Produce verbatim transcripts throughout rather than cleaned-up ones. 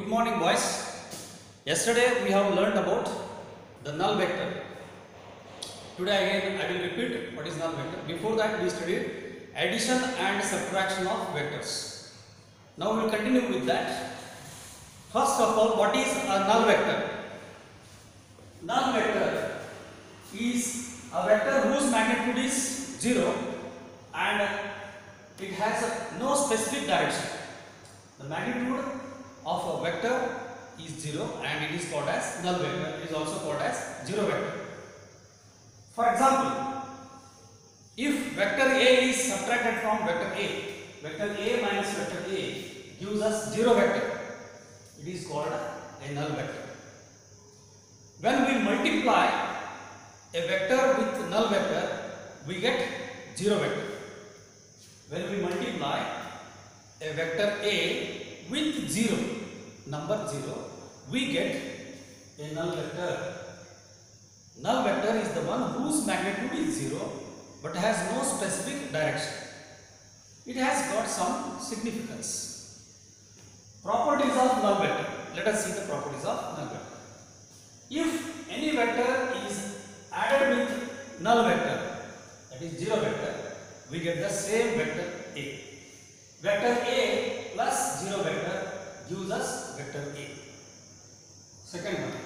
Good morning, boys. Yesterday we have learned about the null vector. Today again I will repeat what is null vector. Before that we studied addition and subtraction of vectors. Now we will continue with that. First of all, what is a null vector? Null vector is a vector whose magnitude is zero and it has no specific direction. The magnitude of a vector is zero and it is called as null vector. It is also called as zero vector. For example, if vector A is subtracted from vector A, vector A minus vector A gives us zero vector. It is called a null vector. When we multiply a vector with null vector, we get zero vector. When we multiply a vector A with zero, number zero, we get a null vector. Null vector is the one whose magnitude is zero but has no specific direction. It has got some significance. Properties of null vector. Let us see the properties of null vector. If any vector is added with null vector, that is zero vector, we get the same vector A. Vector A plus zero vector gives us vector A. Second one,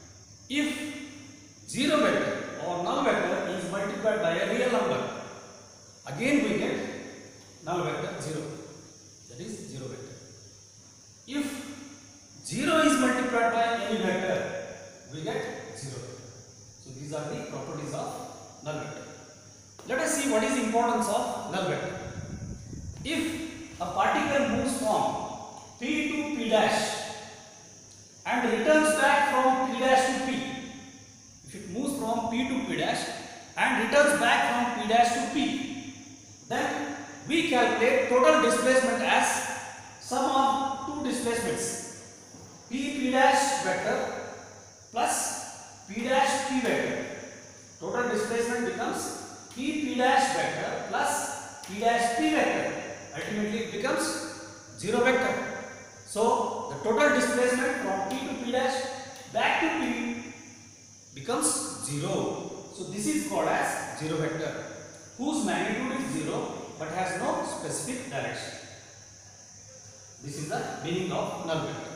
if zero vector or null vector is multiplied by a real number, again we get null vector zero, that is zero vector. If zero is multiplied by any vector, we get zero. So these are the properties of null vector. Let us see what is the importance of null vector. If a particle moves from P to P dash and returns back from P dash to P, if it moves from P to P dash and returns back from P dash to P, then we calculate total displacement as sum of two displacements, P P dash vector plus P dash P vector. Total displacement becomes P P dash vector plus P dash P vector. Ultimately it becomes zero vector. So the total displacement from P to P dash back to P becomes zero. So this is called as zero vector, whose magnitude is zero but has no specific direction. This is the meaning of null vector.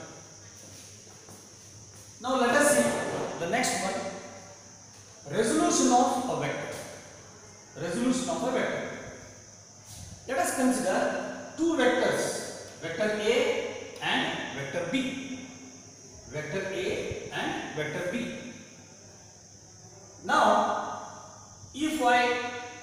Now let us see the next one, resolution of a vector. Resolution of a vector. Let us consider two vectors, vector A and vector B. Vector A and vector B. Now, if I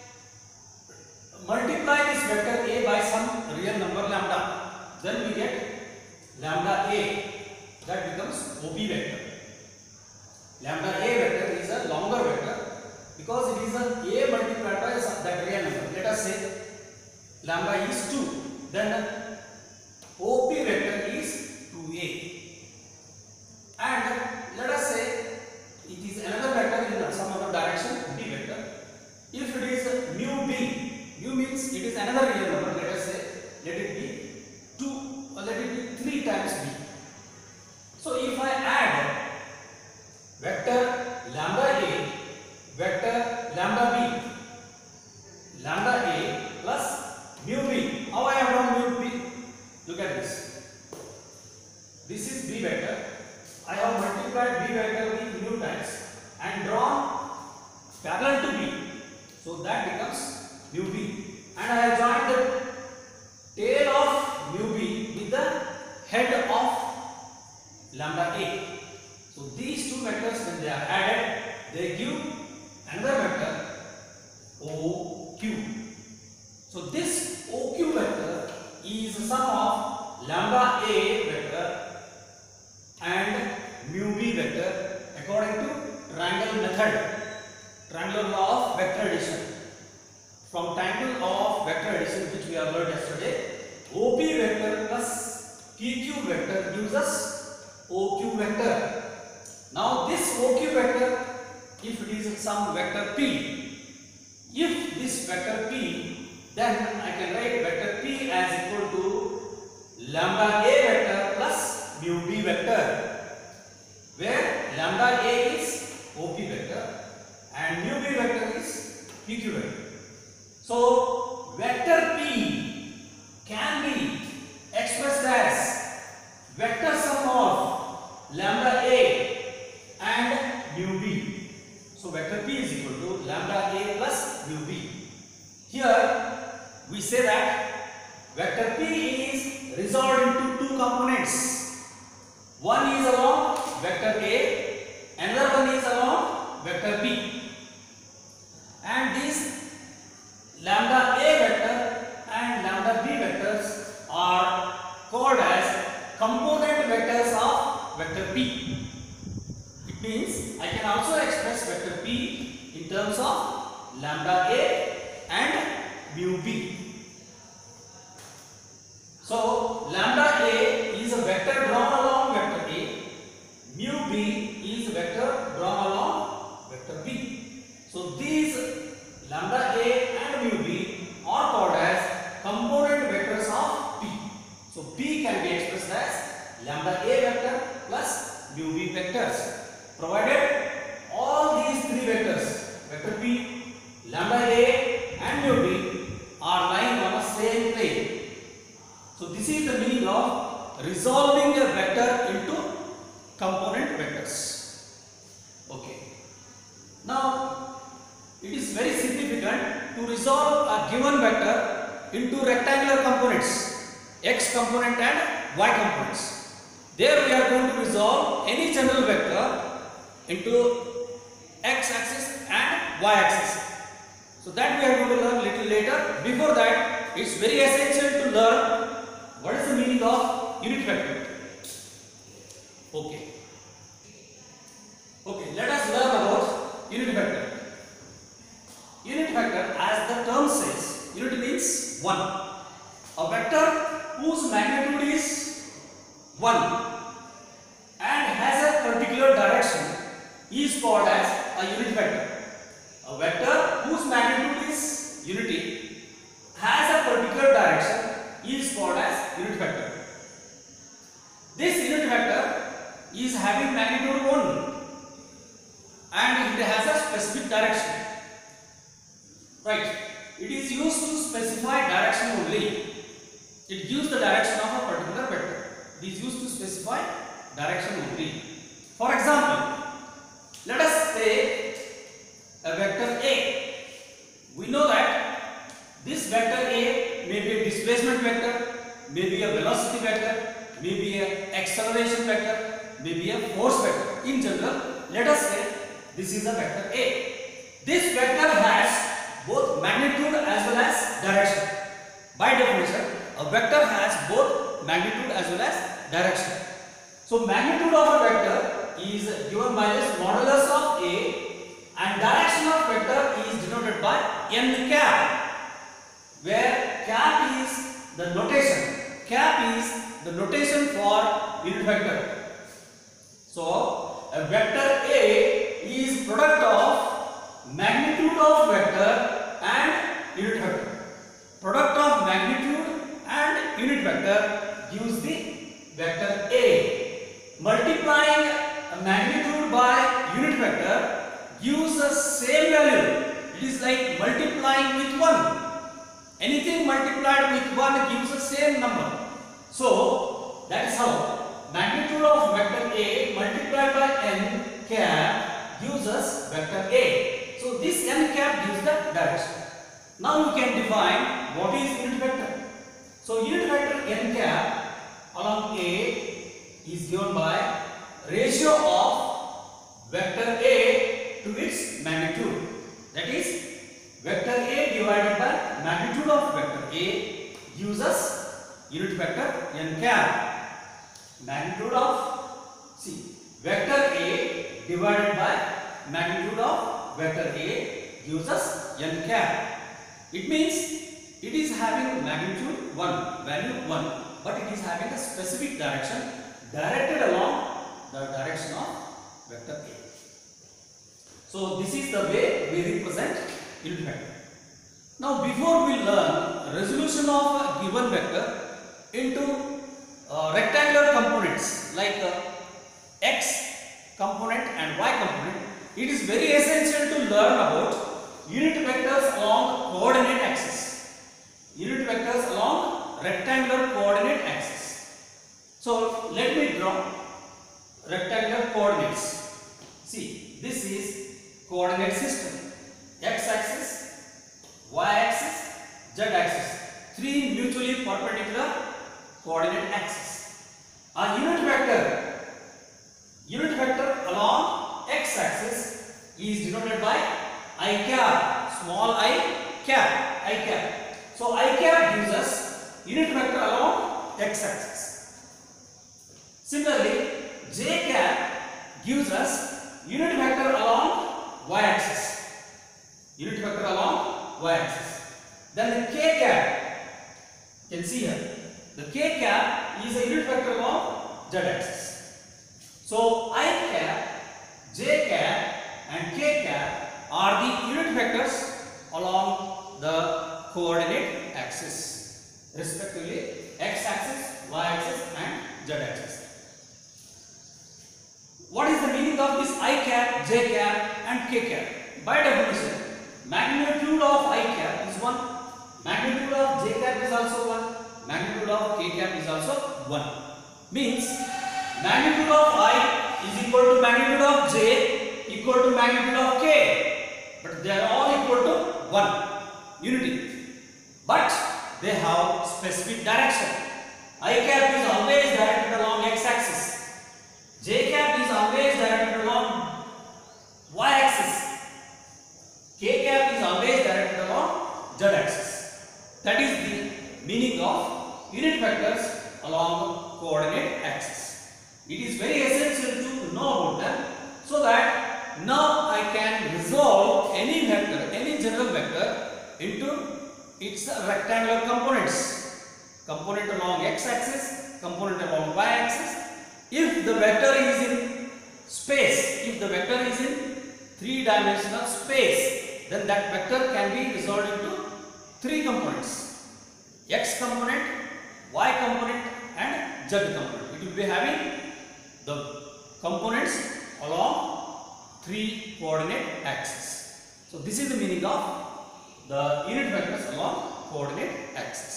multiply this vector A by some real number lambda, then we get lambda A, that becomes O B vector. Lambda A vector is a longer vector because it is a A multiplied by that real number. Let us say lambda is two, then O P vector is two A. And let us say it is another vector in some other direction, B vector. If it is mu B, mu means it is another real number. Let us say let it be two or let it be three times B. So if I add vector lambda A, vector lambda B, lambda A plus mu B. How I have drawn mu B? Look at this. This is B vector. I have multiplied B vector with mu times and drawn parallel to B. So that becomes mu B. And I have joined the tail of mu B with the head of lambda A. So these two vectors, when they are added, they give another vector O Q. So this O Q vector is the sum of lambda A vector and mu B vector according to triangle method, triangular law of vector addition. From triangle of vector addition which we have learned yesterday, O P vector plus P Q vector gives us O Q vector. Now this O Q vector, if it is some vector P, if this vector P, then I can write vector P as equal to lambda A vector plus mu B vector. One is along vector A, another one is along vector B. And these lambda A vector and lambda B vectors are called as component vectors of vector P. It means I can also express vector P in terms of lambda A and mu B. So lambda A is a vector drawn along vector A, mu B is a vector drawn along vector B. So these lambda A and mu B are called as component vectors of P. So P can be expressed as lambda A vector plus mu B vectors, provided all these three vectors, vector P, lambda A and mu B, are lying on the same plane. So this is the meaning of resolving a vector into component vectors. Okay. Now it is very significant to resolve a given vector into rectangular components, x component and y components. There we are going to resolve any general vector into x axis and y axis. So that we are going to learn little later. Before that, it's very essential to learn what is the meaning of unit vector. Okay. Okay, let us learn about unit vector. Unit vector, as the term says, unit means one. A vector whose magnitude is one and has a particular direction is called as a unit vector. A vector whose magnitude is unity has a particular direction is called as unit vector. This unit vector is having magnitude one and it has a specific direction. Right. It is used to specify direction only. It gives the direction of a particular vector. It is used to specify direction only. For example, let us take a vector A. We know that this vector A may be a displacement vector, may be a velocity vector, may be a acceleration vector, may be a force vector. In general, let us say this is a vector A. This vector has both magnitude as well as direction. By definition, a vector has both magnitude as well as direction. So magnitude of a vector is given by this modulus of A and direction of vector is denoted by n cap, where cap is the notation. Cap is the notation for unit vector. So a vector A is product of magnitude of vector and unit vector. Product of magnitude and unit vector gives the vector A. Multiplying a magnitude by unit vector gives the same value. It is like multiplying with one. Anything multiplied with one gives the same number. So that is how magnitude of vector A multiplied by n cap gives us vector A. So this n cap gives the direction. Now we can define what is unit vector. So unit vector n cap along A is given by ratio of vector A to its magnitude. That is, vector A divided by magnitude of vector A gives us unit vector n cap. Magnitude of, see, vector A divided by magnitude of vector A gives us n cap. It means it is having magnitude one, value one, but it is having a specific direction directed along the direction of vector A. So this is the way we represent unit vector. Now before we learn resolution of a given vector into uh, rectangular components like uh, x component and y component, it is very essential to learn about unit vectors along coordinate axis. Unit vectors along rectangular coordinate axis. So let me draw rectangular coordinates. See, this is coordinate system. X axis, y axis, z axis. Three mutually perpendicular coordinate axes. A unit vector is denoted by I cap, small I cap, I cap. So I cap gives us unit vector along x axis. Similarly, j cap gives us unit vector along y axis. Unit vector along y axis. Then the k cap, you can see here, the k cap is a unit vector along z axis. So I cap, j cap and k cap are the unit vectors along the coordinate axis, respectively x axis, y axis and z axis. What is the meaning of this I cap, j cap and k cap? By definition, magnitude of I cap is one, magnitude of j cap is also one, magnitude of k cap is also one. Means magnitude of I is equal to magnitude of j equal to magnitude of k, but they are all equal to one, unity. But they have specific direction. I cap is always directed along x axis. J cap is always directed along y axis. K cap is always directed along z axis. That is the meaning of unit vectors along coordinate axis. It is very essential to know about them so that now I can resolve any vector, any general vector into its rectangular components. Component along x axis, component along y axis. If the vector is in space, if the vector is in three dimensional space, then that vector can be resolved into three components: x component, y component and z component. It will be having the components along three coordinate axes. So this is the meaning of the unit vectors along coordinate axis.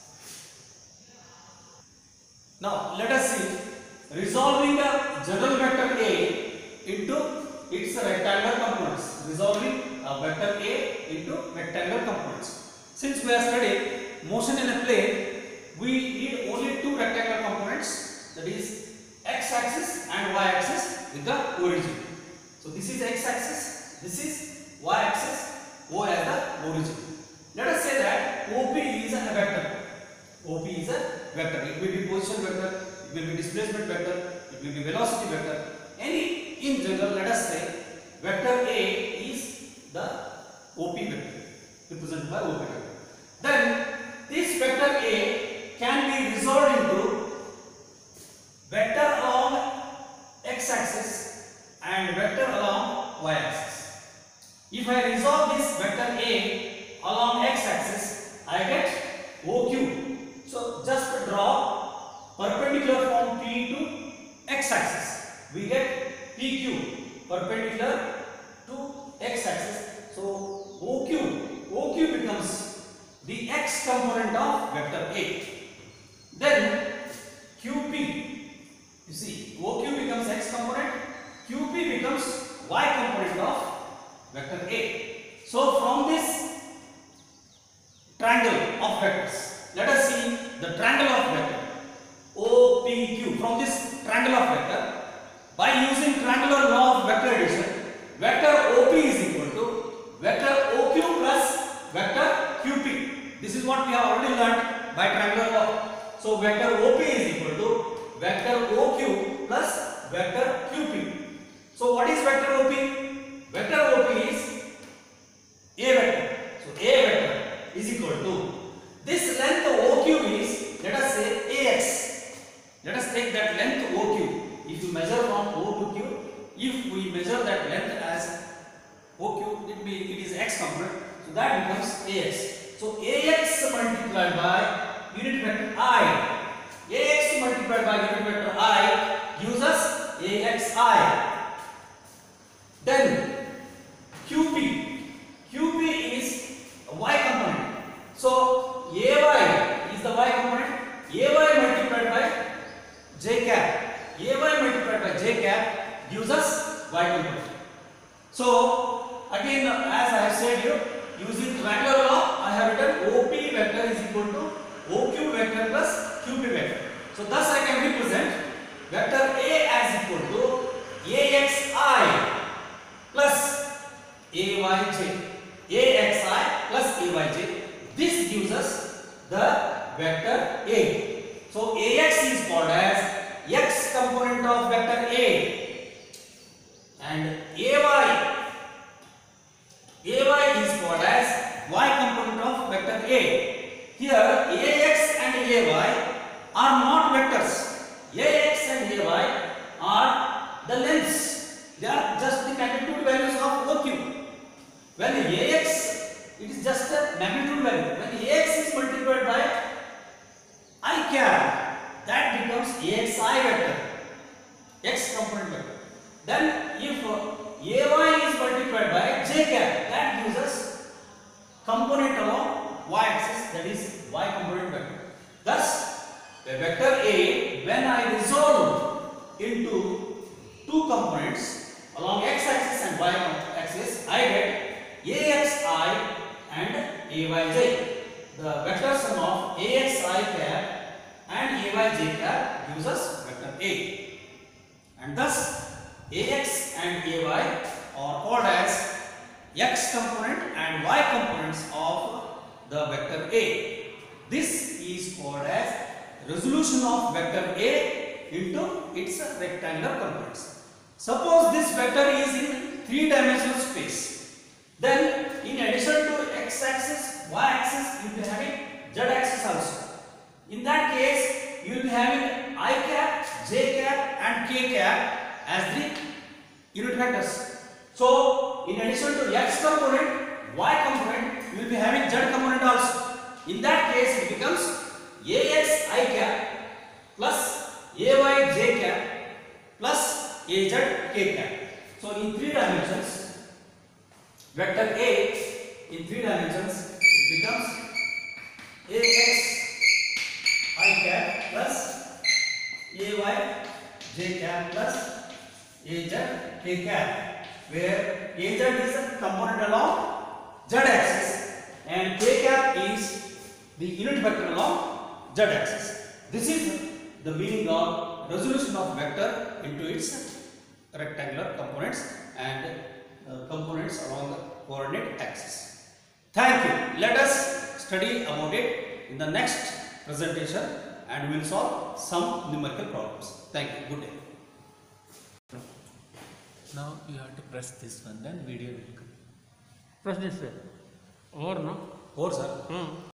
Now let us see resolving a general vector A into its rectangular components. Resolving a vector A into rectangular components. Since we are studying motion in a plane, we need only two rectangular components, that is x axis and y axis with the origin. So this is x axis, this is y axis, O as the origin. Let us say that O P is a vector. O P is a vector. It will be position vector, it will be displacement vector, it will be velocity vector. Any, in general, let us say vector A is the O P vector, represented by O P vector. Then this vector A can be resolved into vector along x axis and vector along y axis. If I resolve this vector A along x axis, I get O Q. So just draw perpendicular from P to x axis. We get P Q perpendicular to x axis. So O Q, O Q becomes the x component of vector A. Then Q P, you see, O Q becomes x component, Q P becomes y component of vector A. So from this triangle of vectors, let us see the triangle of vector O P Q. From this triangle of vector, by using triangular law of vector addition, vector O P is equal to vector O Q plus vector Q P. This is what we have already learned by triangular law. So vector O P is equal to vector O Q plus vector Q P. So what is vector O P? Vector O P is A vector. So A vector is equal to, this length O Q is, let us say A X. Let us take that length O Q. If you measure from O to Q, if we measure that length as O Q, it, be, it is x component. So that becomes A X. So A X multiplied by unit vector I. A X multiplied by unit vector I gives us A X I. Then Q P. Q P is a y component. So A Y is the y component. A Y multiplied by j cap. A Y multiplied by j cap gives us y component. So again, as I have said here, using triangular law, I have written O P vector is equal to O Q vector plus Q P vector. So thus I can represent vector A as equal to A X I plus component of vector A, and ay ay is called as y component of vector A. Here ax and ay are not vectors. Ax and ay are the lengths. They are just the magnitude values of O Q. When ax, it is just a magnitude value. When ax is multiplied by I cap, that becomes axi vector, x component vector. Then if ay is multiplied by j cap, that gives us component along y axis, that is y component vector. Thus, the vector A, when I resolve into two components along x axis and y axis, I get axi and ayj. The vector sum of axi cap and ayj cap gives us vector A. And thus, ax and ay are called as x component and y components of the vector A. This is called as resolution of vector A into its rectangular components. Suppose this vector is in three dimensional space. Then in addition to x axis, y axis, you will be having z axis also. In that case, you will be having I cap, j cap and k cap as the unit vectors. So in addition to x component, y component, you will be having z component also. In that case, it becomes ax I cap plus ay j cap plus az k cap. So in three dimensions, vector A in three dimensions, it becomes ax I cap plus ay j cap plus az k cap, where az is a component along z axis and k cap is the unit vector along z axis. This is the meaning of resolution of vector into its rectangular components and uh, components along the coordinate axis. Thank you. Let us study about it in the next presentation and we will solve some numerical problems. Thank you. Good day. Now you have to press this one, then video will come. Press this way. Or no? Or sir. Hmm.